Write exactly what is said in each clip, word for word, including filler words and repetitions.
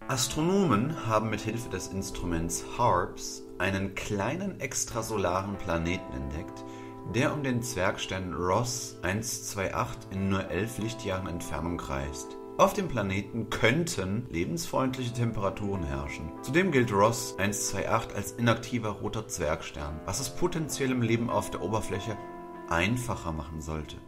Astronomen haben mit Hilfe des Instruments HARPS einen kleinen extrasolaren Planeten entdeckt, der um den Zwergstern Ross eins zwei acht in nur elf Lichtjahren Entfernung kreist. Auf dem Planeten könnten lebensfreundliche Temperaturen herrschen. Zudem gilt Ross eins zwei acht als inaktiver roter Zwergstern, was es potenziellem Leben auf der Oberfläche einfacher machen sollte.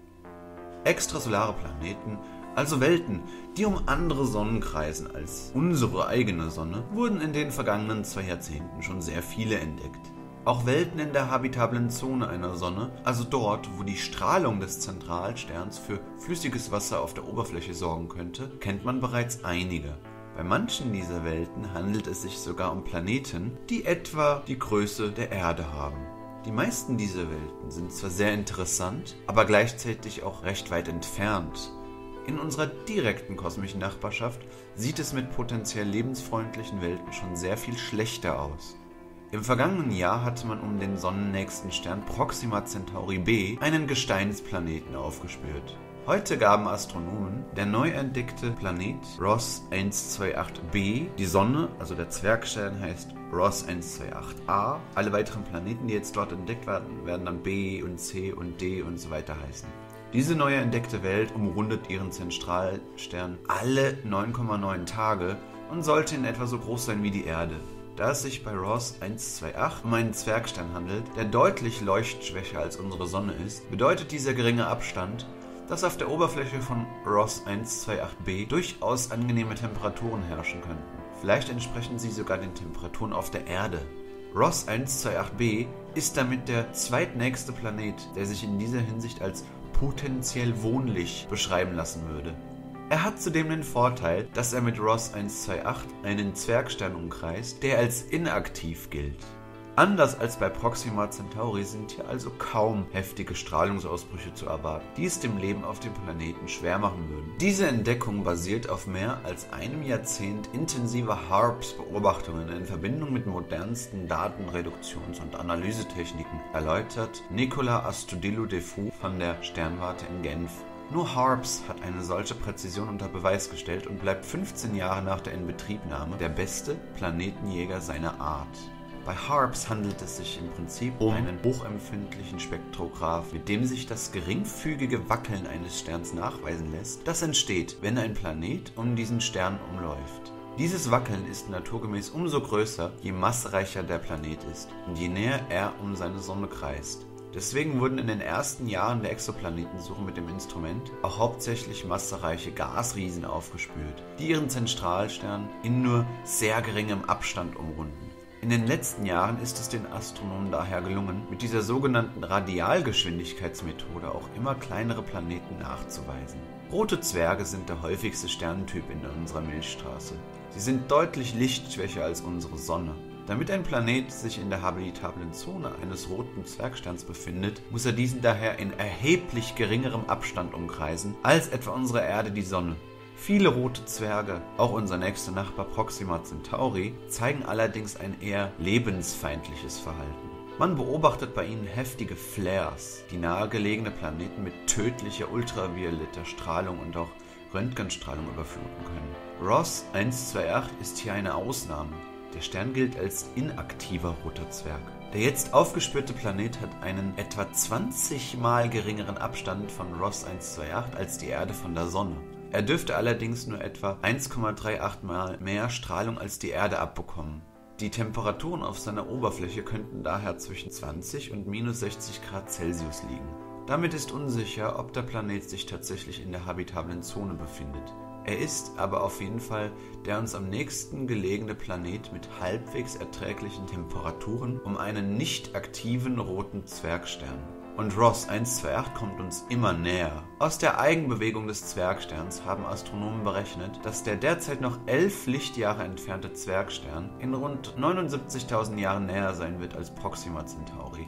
Extrasolare Planeten, also Welten, die um andere Sonnen kreisen als unsere eigene Sonne, wurden in den vergangenen zwei Jahrzehnten schon sehr viele entdeckt. Auch Welten in der habitablen Zone einer Sonne, also dort, wo die Strahlung des Zentralsterns für flüssiges Wasser auf der Oberfläche sorgen könnte, kennt man bereits einige. Bei manchen dieser Welten handelt es sich sogar um Planeten, die etwa die Größe der Erde haben. Die meisten dieser Welten sind zwar sehr interessant, aber gleichzeitig auch recht weit entfernt. In unserer direkten kosmischen Nachbarschaft sieht es mit potenziell lebensfreundlichen Welten schon sehr viel schlechter aus. Im vergangenen Jahr hatte man um den sonnennächsten Stern Proxima Centauri b einen Gesteinsplaneten aufgespürt. Heute gaben Astronomen der neu entdeckte Planet Ross eins zwei acht b, die Sonne, also der Zwergstern heißt Ross eins zwei acht a, alle weiteren Planeten, die jetzt dort entdeckt werden, werden dann B und C und D und so weiter heißen. Diese neue entdeckte Welt umrundet ihren Zentralstern alle neun Komma neun Tage und sollte in etwa so groß sein wie die Erde. Da es sich bei Ross eins zwei acht um einen Zwergstern handelt, der deutlich leuchtschwächer als unsere Sonne ist, bedeutet dieser geringe Abstand, dass auf der Oberfläche von Ross eins zwei acht b durchaus angenehme Temperaturen herrschen könnten. Vielleicht entsprechen sie sogar den Temperaturen auf der Erde. Ross eins zwei acht b ist damit der zweitnächste Planet, der sich in dieser Hinsicht als potenziell wohnlich beschreiben lassen würde. Er hat zudem den Vorteil, dass er mit Ross eins zwei acht einen Zwergstern umkreist, der als inaktiv gilt. Anders als bei Proxima Centauri sind hier also kaum heftige Strahlungsausbrüche zu erwarten, die es dem Leben auf dem Planeten schwer machen würden. Diese Entdeckung basiert auf mehr als einem Jahrzehnt intensiver HARPS-Beobachtungen in Verbindung mit modernsten Datenreduktions- und Analysetechniken, erläutert Nicolas Astudillo-Defoe von der Sternwarte in Genf. Nur HARPS hat eine solche Präzision unter Beweis gestellt und bleibt fünfzehn Jahre nach der Inbetriebnahme der beste Planetenjäger seiner Art. Bei HARPS handelt es sich im Prinzip um einen hochempfindlichen Spektrograph, mit dem sich das geringfügige Wackeln eines Sterns nachweisen lässt, das entsteht, wenn ein Planet um diesen Stern umläuft. Dieses Wackeln ist naturgemäß umso größer, je massereicher der Planet ist und je näher er um seine Sonne kreist. Deswegen wurden in den ersten Jahren der Exoplanetensuche mit dem Instrument auch hauptsächlich massereiche Gasriesen aufgespürt, die ihren Zentralstern in nur sehr geringem Abstand umrunden. In den letzten Jahren ist es den Astronomen daher gelungen, mit dieser sogenannten Radialgeschwindigkeitsmethode auch immer kleinere Planeten nachzuweisen. Rote Zwerge sind der häufigste Sternentyp in unserer Milchstraße. Sie sind deutlich lichtschwächer als unsere Sonne. Damit ein Planet sich in der habitablen Zone eines roten Zwergsterns befindet, muss er diesen daher in erheblich geringerem Abstand umkreisen als etwa unsere Erde die Sonne. Viele rote Zwerge, auch unser nächster Nachbar Proxima Centauri, zeigen allerdings ein eher lebensfeindliches Verhalten. Man beobachtet bei ihnen heftige Flares, die nahegelegene Planeten mit tödlicher ultravioletter Strahlung und auch Röntgenstrahlung überfluten können. Ross eins zwei acht ist hier eine Ausnahme. Der Stern gilt als inaktiver roter Zwerg. Der jetzt aufgespürte Planet hat einen etwa zwanzig Mal geringeren Abstand von Ross eins zwei acht als die Erde von der Sonne. Er dürfte allerdings nur etwa eins Komma achtunddreißig Mal mehr Strahlung als die Erde abbekommen. Die Temperaturen auf seiner Oberfläche könnten daher zwischen zwanzig und minus sechzig Grad Celsius liegen. Damit ist unsicher, ob der Planet sich tatsächlich in der habitablen Zone befindet. Er ist aber auf jeden Fall der uns am nächsten gelegene Planet mit halbwegs erträglichen Temperaturen um einen nicht aktiven roten Zwergstern. Und Ross eins zwei acht kommt uns immer näher. Aus der Eigenbewegung des Zwergsterns haben Astronomen berechnet, dass der derzeit noch elf Lichtjahre entfernte Zwergstern in rund neunundsiebzigtausend Jahren näher sein wird als Proxima Centauri.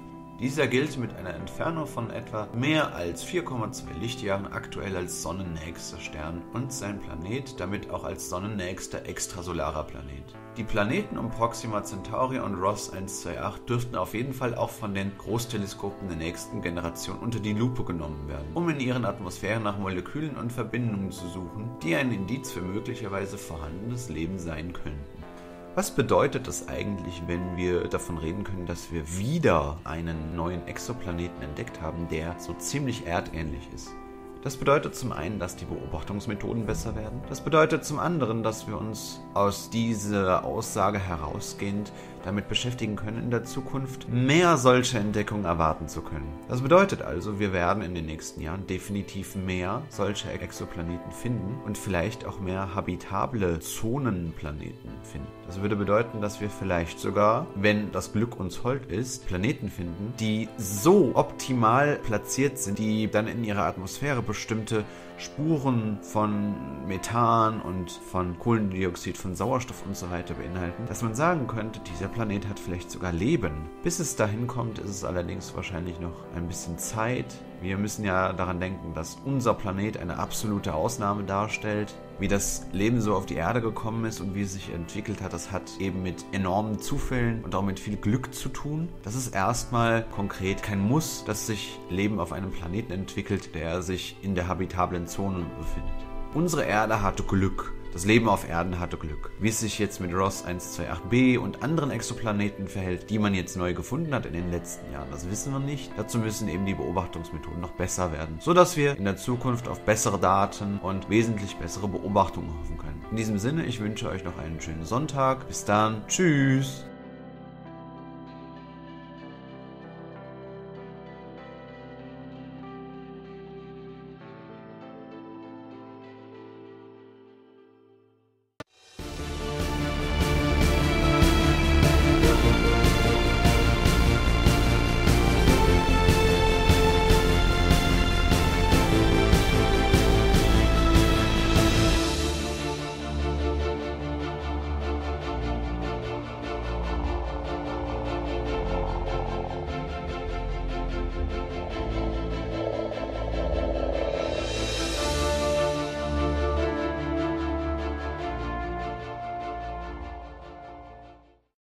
Dieser gilt mit einer Entfernung von etwa mehr als vier Komma zwei Lichtjahren aktuell als sonnennächster Stern und sein Planet damit auch als sonnennächster extrasolarer Planet. Die Planeten um Proxima Centauri und Ross eins zwei acht dürften auf jeden Fall auch von den Großteleskopen der nächsten Generation unter die Lupe genommen werden, um in ihren Atmosphären nach Molekülen und Verbindungen zu suchen, die ein Indiz für möglicherweise vorhandenes Leben sein könnten. Was bedeutet das eigentlich, wenn wir davon reden können, dass wir wieder einen neuen Exoplaneten entdeckt haben, der so ziemlich erdähnlich ist? Das bedeutet zum einen, dass die Beobachtungsmethoden besser werden. Das bedeutet zum anderen, dass wir uns aus dieser Aussage herausgehend damit beschäftigen können, in der Zukunft mehr solche Entdeckungen erwarten zu können. Das bedeutet also, wir werden in den nächsten Jahren definitiv mehr solche Exoplaneten finden und vielleicht auch mehr habitable Zonenplaneten finden. Das würde bedeuten, dass wir vielleicht sogar, wenn das Glück uns hold ist, Planeten finden, die so optimal platziert sind, die dann in ihrer Atmosphäre bestimmte Spuren von Methan und von Kohlendioxid, von Sauerstoff und so weiter beinhalten, dass man sagen könnte, dieser Planet hat vielleicht sogar Leben. Bis es dahin kommt, ist es allerdings wahrscheinlich noch ein bisschen Zeit. Wir müssen ja daran denken, dass unser Planet eine absolute Ausnahme darstellt. Wie das Leben so auf die Erde gekommen ist und wie es sich entwickelt hat, das hat eben mit enormen Zufällen und auch mit viel Glück zu tun. Das ist erstmal konkret kein Muss, dass sich Leben auf einem Planeten entwickelt, der sich in der habitablen Zone befindet. Unsere Erde hatte Glück. Das Leben auf Erden hatte Glück. Wie es sich jetzt mit Ross eins zwei acht b und anderen Exoplaneten verhält, die man jetzt neu gefunden hat in den letzten Jahren, das wissen wir nicht. Dazu müssen eben die Beobachtungsmethoden noch besser werden, sodass wir in der Zukunft auf bessere Daten und wesentlich bessere Beobachtungen hoffen können. In diesem Sinne, ich wünsche euch noch einen schönen Sonntag. Bis dann. Tschüss.